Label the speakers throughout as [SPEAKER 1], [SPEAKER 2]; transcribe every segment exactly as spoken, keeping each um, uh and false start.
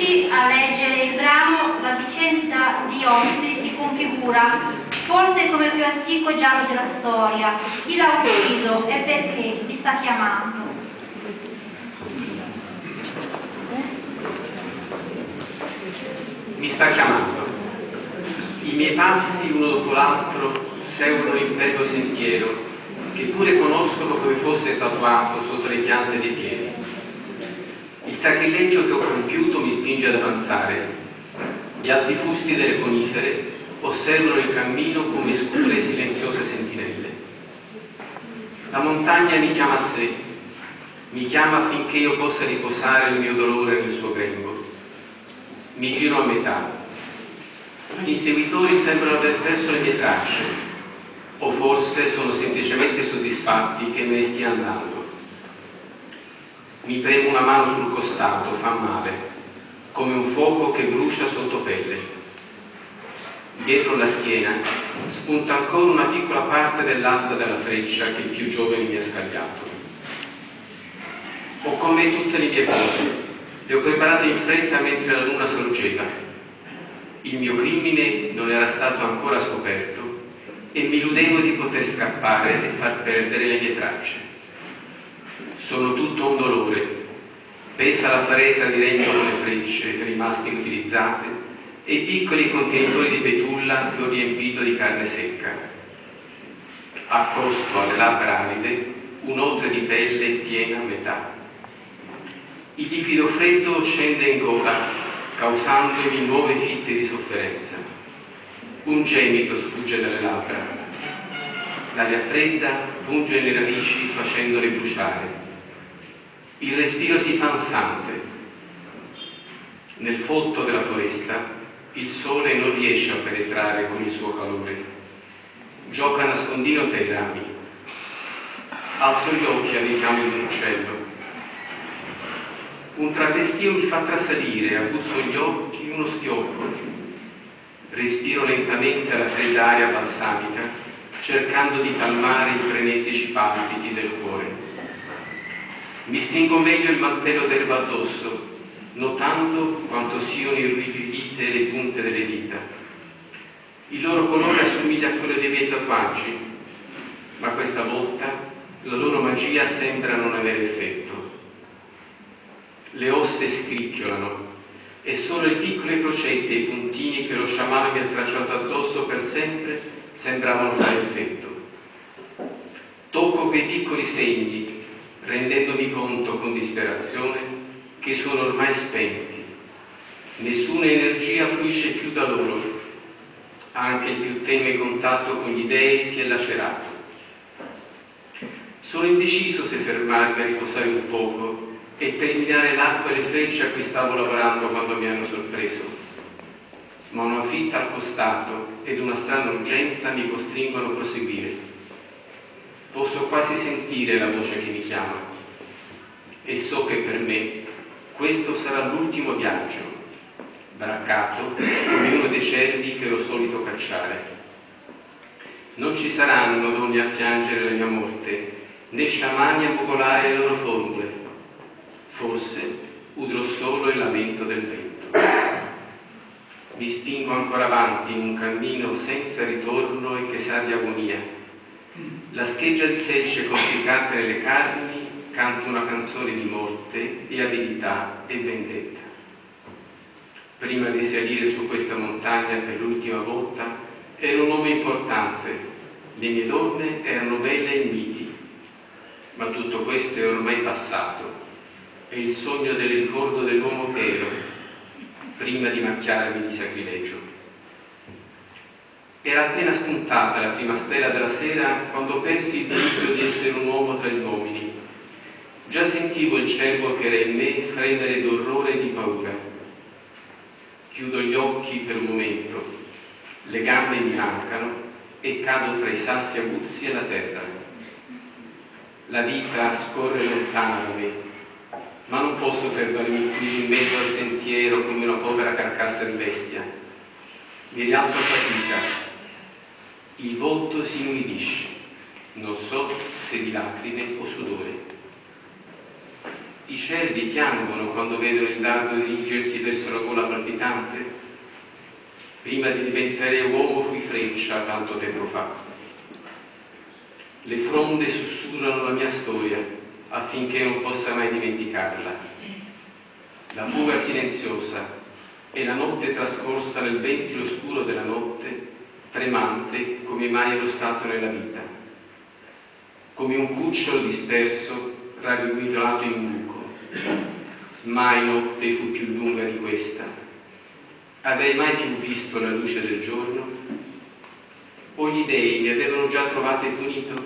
[SPEAKER 1] inizi a leggere il brano, la vicenda di Ossi si configura forse come il più antico giallo della storia. Chi l'ha ucciso e perché vi sta chiamando?
[SPEAKER 2] Mi sta chiamando. I miei passi, uno dopo l'altro, seguono l'impervio sentiero, che pure conoscono come fosse tatuato sotto le piante dei piedi. Il sacrilegio che ho compiuto mi spinge ad avanzare. Gli alti fusti delle conifere osservano il cammino come scure e silenziose sentinelle. La montagna mi chiama a sé, mi chiama affinché io possa riposare il mio dolore nel suo grembo. Mi giro a metà. Gli inseguitori sembrano aver perso le mie tracce, o forse sono semplicemente soddisfatti che me ne stia andando. Mi premo una mano sul costato, fa male, come un fuoco che brucia sotto pelle. Dietro la schiena spunta ancora una piccola parte dell'asta della freccia che il più giovane mi ha scagliato. Ho con me tutte le mie cose. Le ho preparate in fretta mentre la luna sorgeva. Il mio crimine non era stato ancora scoperto e mi illudevo di poter scappare e far perdere le mie tracce. Sono tutto un dolore. Pesa la faretra di legno con le frecce rimaste inutilizzate e i piccoli contenitori di betulla che ho riempito di carne secca. Accosto alle labbra aride un'otre di pelle piena a metà. Il liquido freddo scende in gola, causandomi nuove fitte di sofferenza. Un gemito sfugge dalle labbra. L'aria fredda punge le radici facendole bruciare. Il respiro si fa ansante. Nel folto della foresta il sole non riesce a penetrare con il suo calore. Gioca nascondino tra i rami. Alzo gli occhi al richiamo di un uccello. Un travestio mi fa trasalire, aguzzo gli occhi, uno schiocco. Respiro lentamente la fredda aria balsamica, cercando di calmare i frenetici palpiti del cuore. Mi stringo meglio il mantello d'erba addosso, notando quanto siano irrigidite le punte delle dita. Il loro colore assomiglia a quello dei miei tatuaggi, ma questa volta la loro magia sembra non avere effetto. Le ossa scricchiolano e solo i piccoli crocetti e i puntini che lo sciamano mi ha tracciato addosso per sempre sembravano fare effetto. Tocco quei piccoli segni, rendendomi conto con disperazione che sono ormai spenti. Nessuna energia fluisce più da loro. Anche il più tenue contatto con gli dei si è lacerato. Sono indeciso se fermarmi a riposare un poco e terminare l'arco e le frecce a cui stavo lavorando quando mi hanno sorpreso. Ma una fitta al costato ed una strana urgenza mi costringono a proseguire. Posso quasi sentire la voce che mi chiama e so che per me questo sarà l'ultimo viaggio, braccato come uno dei cervi che ero solito cacciare. Non ci saranno donne a piangere la mia morte, né sciamani a mugolare le loro formule. Forse udrò solo il lamento del vento. Mi spingo ancora avanti in un cammino senza ritorno e che sa di agonia. La scheggia di selce conficcata nelle carni canta una canzone di morte, di avidità e vendetta. Prima di salire su questa montagna per l'ultima volta ero un uomo importante, le mie donne erano belle e miti, ma tutto questo è ormai passato. È il sogno del ricordo dell'uomo che ero, prima di macchiarmi di sacrilegio. Era appena spuntata la prima stella della sera quando persi il dubbio di essere un uomo tra gli uomini. Già sentivo il cervo che era in me fremere d'orrore e di paura. Chiudo gli occhi per un momento, le gambe mi mancano e cado tra i sassi aguzzi e la terra. La vita scorre lontana da me, ma non posso fermarmi qui in mezzo al sentiero come una povera carcassa di bestia. Mi rialzo a fatica. Il volto si inumidisce. Non so se di lacrime o sudore. I cervi piangono quando vedono il dardo dirigersi verso la gola palpitante. Prima di diventare uomo fui freccia tanto tempo fa. Le fronde sussurrano la mia storia affinché non possa mai dimenticarla. La fuga silenziosa e la notte trascorsa nel ventilo scuro della notte, tremante come mai ero stato nella vita, come un cucciolo disperso ragguintolato in un buco. Mai notte fu più lunga di questa. Avrei mai più visto la luce del giorno? O gli dei mi avevano già trovato e punito?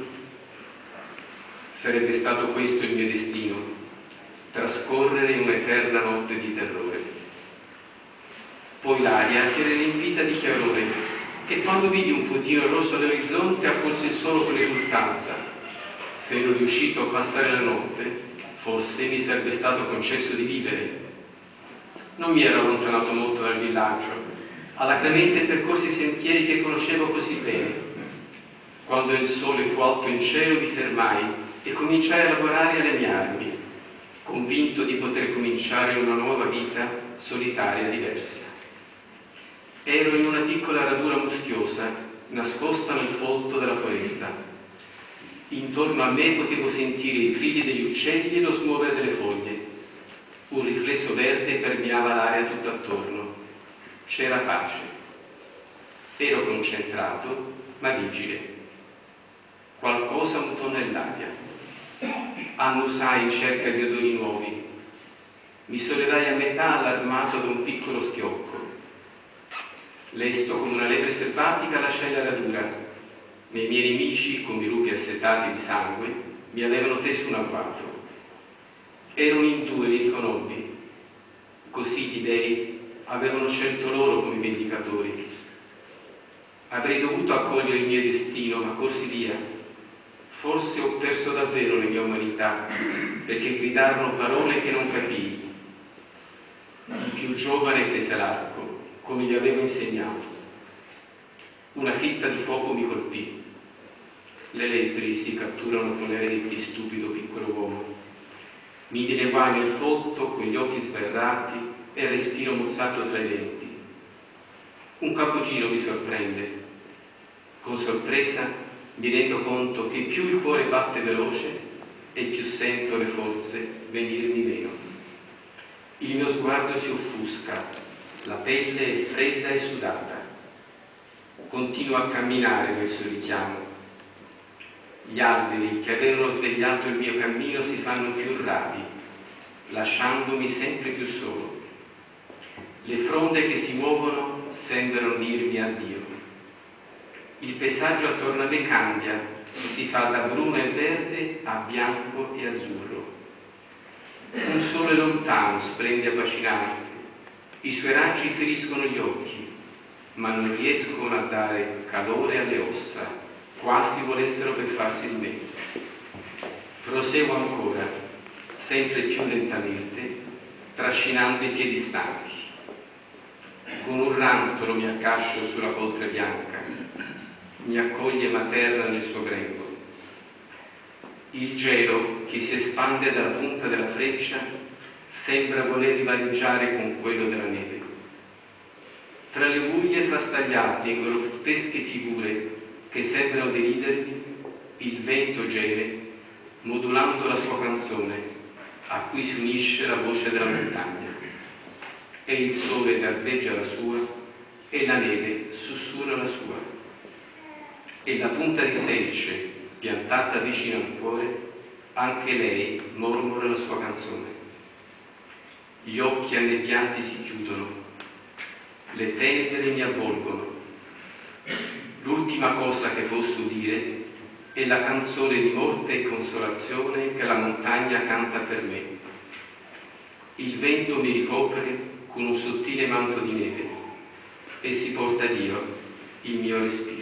[SPEAKER 2] Sarebbe stato questo il mio destino, trascorrere un'eterna notte di terrore. Poi l'aria si era riempita di chiarore e quando vidi un puntino rosso all'orizzonte accolsi solo con esultanza. Se ero riuscito a passare la notte, forse mi sarebbe stato concesso di vivere. Non mi ero allontanato molto dal villaggio, alacremente percorsi i sentieri che conoscevo così bene. Quando il sole fu alto in cielo mi fermai e cominciai a lavorare alle mie armi, convinto di poter cominciare una nuova vita solitaria diversa. Ero in una piccola radura muschiosa, nascosta nel folto della foresta. Intorno a me potevo sentire i trilli degli uccelli e lo smuovere delle foglie. Un riflesso verde permeava l'aria tutto attorno. C'era pace. Ero concentrato, ma vigile. Qualcosa mutò nell'aria. Annusai in cerca di odori nuovi. Mi sollevai a metà allarmato da un piccolo schiocco. Lesto come una lepre selvatica lasciai la radura. Ma i miei nemici, come i lupi assetati di sangue, mi avevano teso un agguato. Erano in due, li riconobbi. Così gli dei avevano scelto loro come vendicatori. Avrei dovuto accogliere il mio destino, ma corsi via. Forse ho perso davvero la mia umanità, perché gridarono parole che non capii. Il più giovane tese l'arco, come gli avevo insegnato. Una fitta di fuoco mi colpì. Le lepri si catturano con le reti, stupido piccolo uomo. Mi dileguai nel folto con gli occhi sbarrati e il respiro mozzato tra i denti. Un capogiro mi sorprende. Con sorpresa mi rendo conto che più il cuore batte veloce e più sento le forze venirmi meno. Il mio sguardo si offusca, la pelle è fredda e sudata. Continuo a camminare verso il richiamo. Gli alberi che avevano svegliato il mio cammino si fanno più radi, lasciandomi sempre più solo. Le fronde che si muovono sembrano dirmi addio. Il paesaggio attorno a me cambia e si fa da bruno e verde a bianco e azzurro. Un sole lontano splende affascinante. I suoi raggi feriscono gli occhi, ma non riescono a dare calore alle ossa, quasi volessero per farsi di me. Proseguo ancora, sempre più lentamente, trascinando i piedi stanchi. Con un rantolo mi accascio sulla poltre bianca, mi accoglie materna nel suo grembo. Il gelo che si espande dalla punta della freccia sembra voler rivaleggiare con quello della neve. Tra le guglie frastagliate e grottesche figure che sembrano deridermi, il vento geme, modulando la sua canzone, a cui si unisce la voce della montagna. E il sole garbeggia la sua, e la neve sussurra la sua. E la punta di selce, piantata vicino al cuore, anche lei mormora la sua canzone. Gli occhi annebbiati si chiudono. Le tenebre mi avvolgono. L'ultima cosa che posso dire è la canzone di morte e consolazione che la montagna canta per me. Il vento mi ricopre con un sottile manto di neve e si porta via il mio respiro.